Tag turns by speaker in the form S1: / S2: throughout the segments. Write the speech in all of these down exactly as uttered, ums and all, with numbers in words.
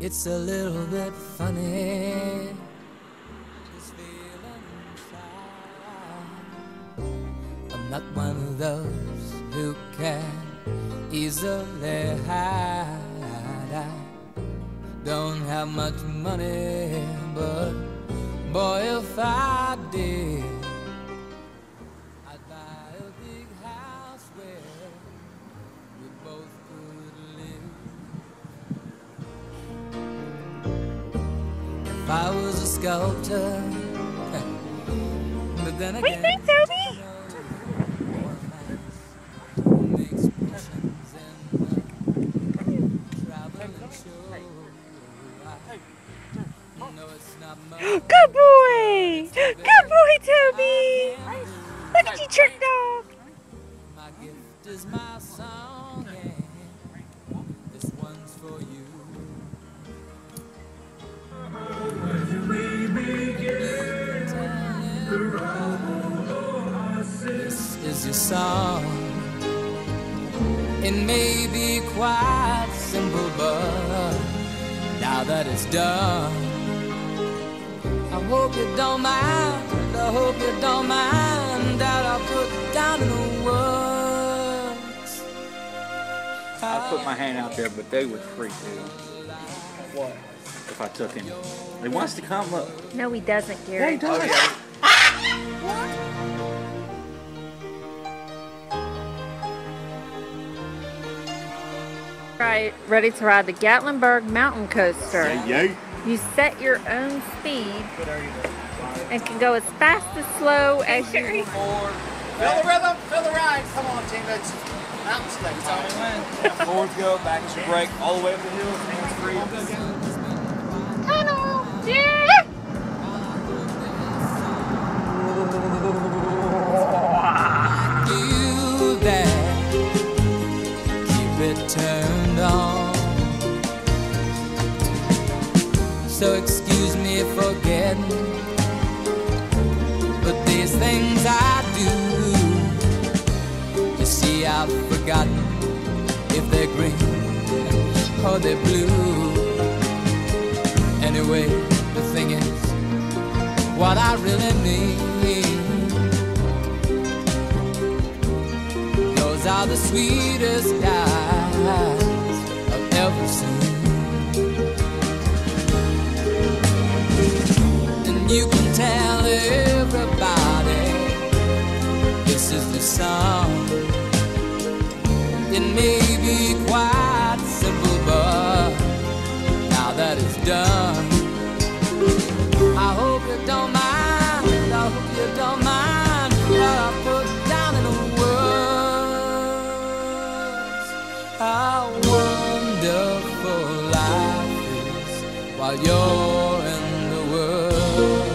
S1: It's a little bit funny, this feeling inside. I'm not one of those who can easily hide. I don't have much money, but boy, if I did, I'd buy a big house where we both could live. If I was a sculptor, but then again,
S2: what do you think, Toby? Good boy! Good boy, Toby! Look at you, trick dog!
S1: My gift is my song, and this one's for you. This is your song. It may be quite simple, but now that it's done, I hope you don't mind, I hope you don't mind that I put down in the words.
S3: I put my hand out there, but they would freak out. What? If I took him. He wants to come up.
S2: No, he doesn't, Gary.
S3: Yeah, he does. Oh, yeah.
S2: Right, ready to ride the Gatlinburg Mountain Coaster.
S3: Yeah, yeah.
S2: You set your own speed and can go as fast as slow as you
S4: Feel the rhythm, feel the ride. Come on, team. It's mountain state.
S3: Tell me when. Forward go, back is your brake, all the way up the hill, hands free.
S2: Hello. Yeah.
S1: You there, keep it turned on. So excuse me for getting, but these things I do, you see I've forgotten if they're green or they're blue. Anyway, the thing is, what I really mean, those are the sweetest eyes I've ever seen. And you can tell everybody this is the song. It may be quite simple, but now that it's done, I hope you don't mind, I hope you don't mind what I put down in the words. How wonderful life is while you're in the world.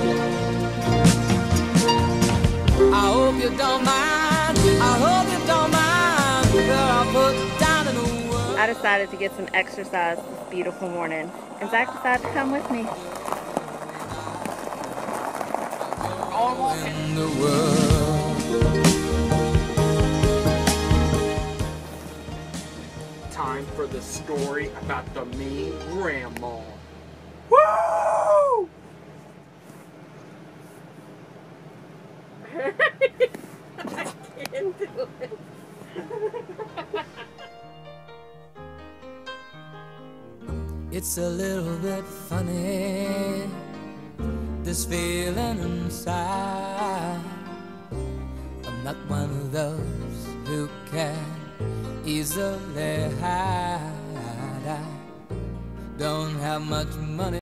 S1: I hope you don't mind, I hope you don't mind what I put down in the words.
S2: I decided to get some exercise this beautiful morning, and Zach decided to come with me.
S1: In the world.
S4: Time for the story about the mean grandma. Woo!
S2: I can't do it.
S1: It's a little bit funny, this feeling inside. I'm not one of those who can easily hide. I don't have much money.